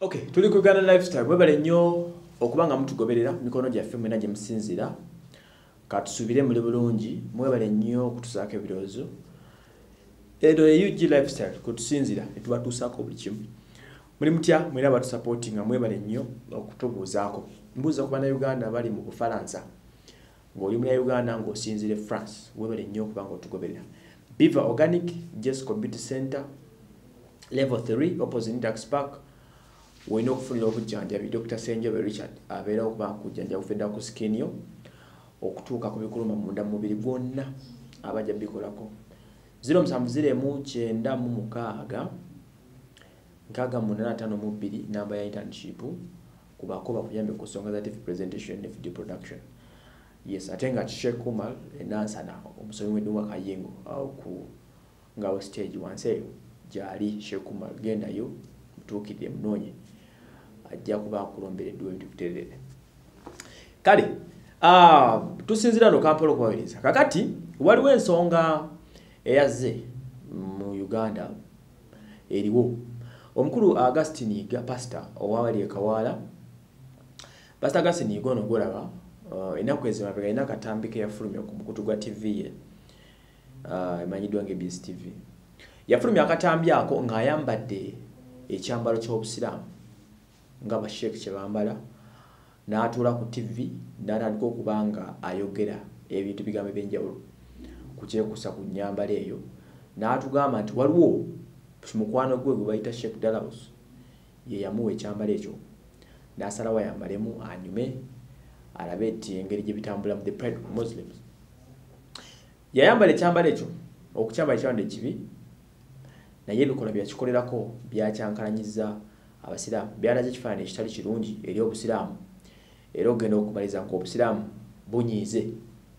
Okay, tuli ku Uganda Lifestyle. Mwebale nnyo okubanga mutugoberera mikono gyaffe mwena gye musinzira. Katusubire muli bulungi. Mwebale nnyo okutusaako ebirowoozo. Edo UG Lifestyle kutusinzira etubatuusaako buli kimu. Muli mutya mwena batusupportinga mwebale nnyo okutubuuzaako. Mbuuza ku bannayuganda bali mu Bufaransa. Ng'oli munnayuganda ng'osinzire France. Mwebale nnyo okubanga otugoberera. Beaver Organic Jess Community Center Level 3 opposite Intax Park. Wino okufunira obujjanjabi Dr. Senjobe Richard abeera okuba kujjanja kufedda ku skin yo okutuuka ku bikuluma munda mu mubiri gwonna abajja bikolako 0709 985 namba ya internship kubakoba kuyambe ku nsonga za TV presentation ne video production. Yes, atenga Sheikh Kumal enansana omusomi w'edduwa Kayengo au ku ngawo stage wanseyo jali Sheikh Kumal genda yo mutuukidde mnonye ajja kuba akulombere dduwa ebitukuterere. Kale tusinzira no Kampala okubaweereza. Kakati waliwo ensonga eyazze mu Uganda eriwo. Omukulu Augustine Iga pastor owawali ekawala. Pastor Augustine Iga ono golaba ennaku ezimabega ina katambi ke yafulumya ku mukutu gwa TV ye. Emanyiddwa ng'EBS TV. Yafulumya akatambi ako ng'ayambadde ekyambalo ky'obusiraamu nga bashek kye bambala n'atuula ku TV n'atandika okubanga ayogera ebintu bigambo ebyenjawulo ku kyekuusa ku nnyambala eyo n'atugamba nti waliwo mukwano gwe gwe bayita Sheikh Dalaus ye yamuwa ekyambalo ekyo n'asalawo ayambalemu anyume alabe nti engeri gye bitambula mu the pride of Muslims. Yayambala ekyambalo ekyo okukyambala ekyambalo ekibi naye ebikola byakikolerako byakyankalanyiza abasiraamu byalaze ekifaananyi ekitali kirungi eri obusiraamu era ogenda okumaliza ng'obusiraamu bunyiize.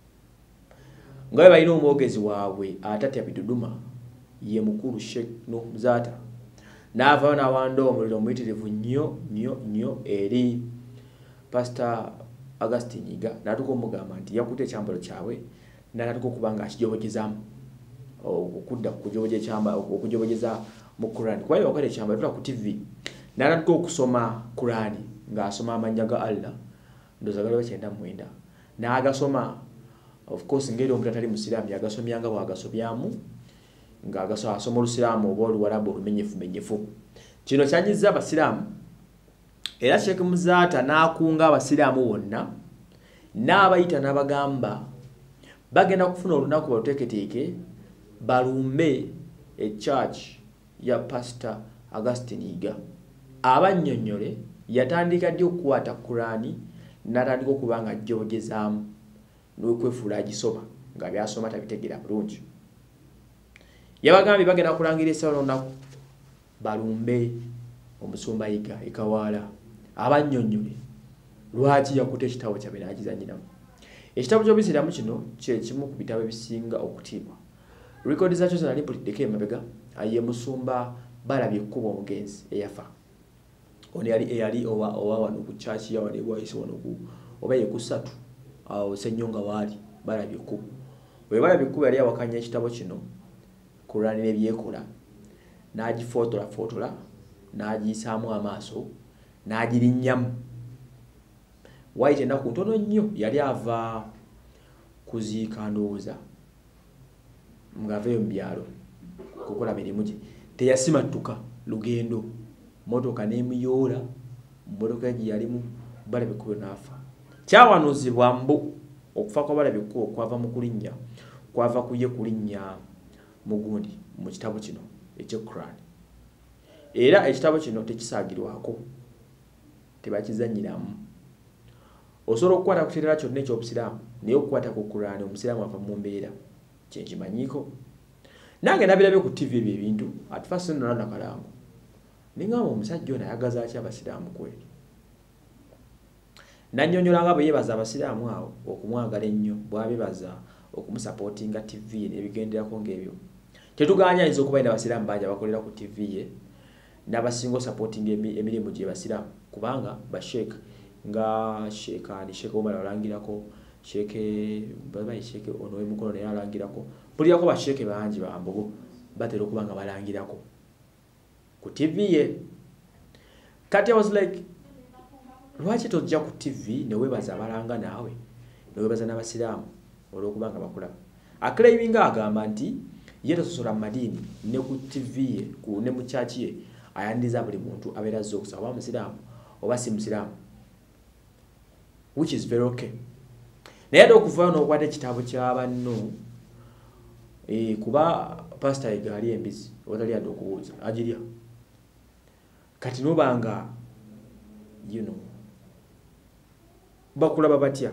Nga bwe balina omwogezi waabwe Atatya Biduduma ye mukulu Sheikh Nuh Muzata n'avaayo n'awanda omuliro omuyitirivu nnyo eri Pastor Augustine Iga n'atuuka omugamba nti yakutte ekyambalo kyabwe n'atuuka okuba ng'akijobogezaamu okudda okujobogeza mu Quran. Kuba yakola ekyambalo tula ku TV n'atuuka okusoma Quran ng'asoma amannya ga Allah ndowooza gali 99 n'agasoma of course ngeri omuntu atali musiraamu yagasomyanga bw'agasobyamu ng'asoma olusiraamu oba oluwalabu olumenyefumenyefu. Kino kyanyiza abasiraamu era Sheikh Muzata n'akunga abasiraamu bonna n'abayita n'abagamba bagenda kufuna olunaku baluteeketeeke balumbe church ya Pastor Augustine Iga abannyonnyole yatandika ddi okukwata Qurani n'atandika okuba nga ajjogezaamu n'okwefuula agisoma nga byasoma tabitegera bulungi. Yabagambye bagenda kulangira essaawa n'olunaku balumbe omusumba Iga ekawaala abannyonnyole lwaki yakuta ekitabo kyabe n'agizannyiramu. Ekitabo ky'obusiraamu kino kye kimu ku bitabo ebisinga okutiibwa. Rekodi zaakyo zonna lipuliddeko emabega ye musumba Balabye Ekkubo omugenzi eyafa. Ono eyali owa wano ku church ya wano bwayise wano ku oba ye kusatu awo Ssennyonga waali Balabye Ekkubo. Oyo Balabye Ekkubo yali awakanya ekitabo kino Qur'ani n'ebyekola n'agifootola n'agiyisaamu amaaso n'agirinnyamu. Waayita ennaku ntono nnyo yali ava kuziika ndowooza ng'aveeyo mu byalo kukola mirimu gye teyasimattuka lugendo motoka n'emuyoola mmotoka gye yalimu Balabye Ekkubo n'afa. Kyawanuuzibwa mbu okufa kwa Balabye Ekkubo kwava mu kulinnya kwava ku ye kulinnya mugundi mu kitabo kino eky'Qur'ani. Era ekitabo kino tekisaagirwako tebakizannyiramu. Osobola okukwata ku kiteera kyonna eky'obusiraamu naye okukwata ku Qur'ani omusiraamu ava mu mbeera kyenkimanyiiko. Nange nabirabye ku TV ebyo ebintu atufa sinona nakalango ningamba omusajja ono ayagaza ki abasiraamu kweli. Nannyonnyola nga bwe yeebaza abasiraamu awo okumwagala ennyo bw'abebaza okumusapootinga TV ye n'ebigenderako ng'ebyo. Tetuganya ayinza okuba n'abasiraamu bangi abakolera ku TV ye n'abasinga osapootinga emirimu gye basiraamu kubanga basheek nga Sheikh Omar alangirako Sheikh ono Mukono naye alangirako bulirako basheeke bangi bambogo batera okuba nga balangirako ku TV ye. Kati I was like, lwaki tojja ku TV ne webaza abalanga naawe ne webaza n'abasiraamu olw'okubanga bakulaba. Aclaiming agamba nti ye tasosola mu madiini ne ku TV ye ne mu church ye ayandiza buli muntu abeera azze okusaba oba musiraamu oba si musiraamu, which is very okay. Naye ate okuvaayo n'okwata ekitabo kya banno kuba pastor egaali embizi watali adde okubuuza agirya kati nobanga bakulaba batya.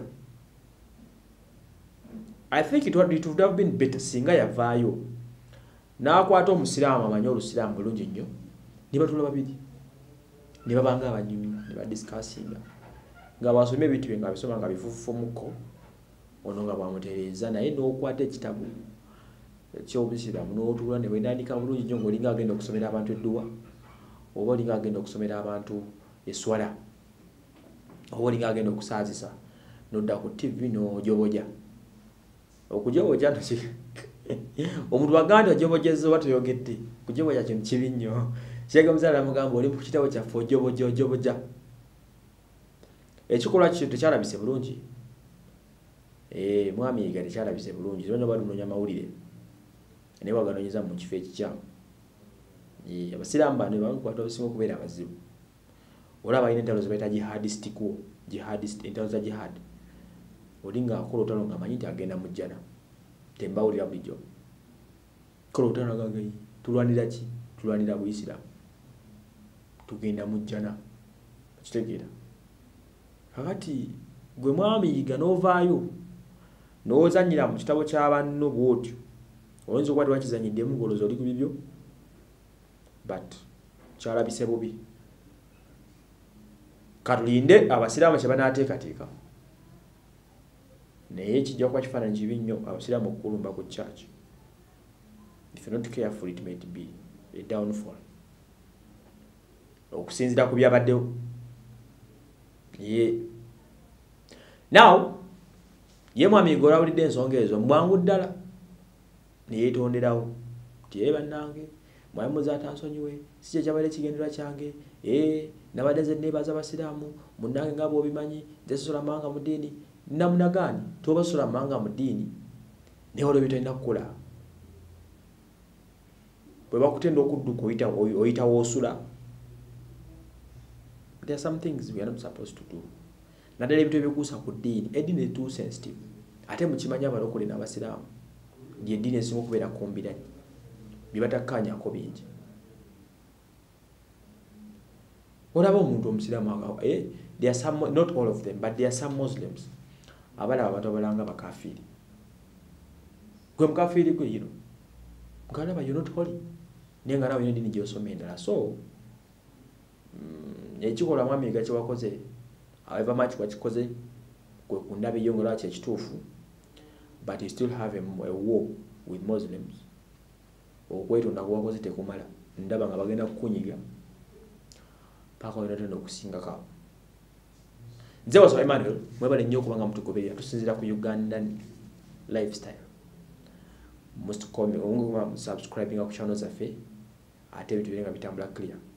I think it would have been better singa yavaayo n'akwata omusiraamu amanyi olusiraamu bulungi nnyo ne batula babiri ne babanga abanyumi ne badiscussinga nga basomye ebintu bye nga bisoma nga bifufumuko ono nga bwamutereeza naye n'okwata ekitabu eky'obusiraamu n'otuula ne bwendandika bulungi nnyo ng'olinga agenda okusomera abantu edduwa oba olinga agenda okusomera abantu eswala oba olinga agenda okusaazisa n'odda ku TV n'ojoboja. Okujoboja nti omuntu baganda ojobojeza oba toyogedde kujoboja kintu kibi nnyo. Kyega omuzaala amugamba oli mu kitabo kyaffe ojoboja. Ekikolwa kyo tekyalabise bulungi. Mwami yiga tekyalabise bulungi. Zonna balunonya mawulire ne waganonyeza mu kifo ekikyamu. Abasiraamu bano bamukwata obusinga okubeera abazibu. Olaba alina entalo ze bayita jihadist entalo za jihad. Olinga akola olutalo nga amanyi nti agenda mu jjana. Tembawulira bulijjo. Kola olutalo gagayi. Tulwanira ki? Tulwanira Buyisiraamu. Tugenda mu jjana. Kitegeera. Kakati gwe mwami yiga n'ovaayo n'ozannyira mu kitabo ky'abanno bw'otyo. Oyinza okuba tiwakizanyiddemu ng'olowooza oli ku bibyo. But kyalabise bubi. Katulinde abasiraamu kye banaateekateeka. Naye kijja kuba kifaananyi kibi nnyo abasiraamu okukulumba ku church. If you're not careful, it might be a downfall. Okusinziira ku byabaddewo. Now, ye mwami Igoro awulidde ensonga ezo mwangu ddala ne yeetonderawo nti ye bannange mwami muzaata nsonyiwe si kye kyabaire kigendera kyange nabadde nze neebaza abasiraamu munnange nga bw'obimanyi nze sisola mawanga mu ddiini namunagaani tobasola mawanga mu ddiini naye olwo bitalina kukola bwe bakutenda okudduka oyita woosula. There are some things we are not supposed to do. Naddala ebintu ebikuusa ku ddiini eddiini is too sensitive. Ate mukimanyi abalokole n'abasiraamu ly'eddiini esinga okubeera kombiranye bye batakkaanyako bingi. Olaba omuntu omusiraamu there are some, not all of them, but there are some Muslims abalaba abantu abalanga bakafiiri. Gwe mukafiiri gwe yino mukalaba you're not holy naye nga nawe yino eddiini gy'osoma endala. So ekikola mwami Yiga kye wakoze however much wakikoze kwe kundaba eyo nga lwaki ekituufu, but you still have a war with Muslims. Okwetonda kwe wakoze tekumala, ndaba nga bagenda kukunyiga paka oyinatenda okusingako. Nze wasaba Emmanuel mwebale nnyo okubanga mutugoberera tusinziira ku Ugandan lifestyle. Must comment subscribing ku channel zaffe ate ebintu birenga bitambula clear.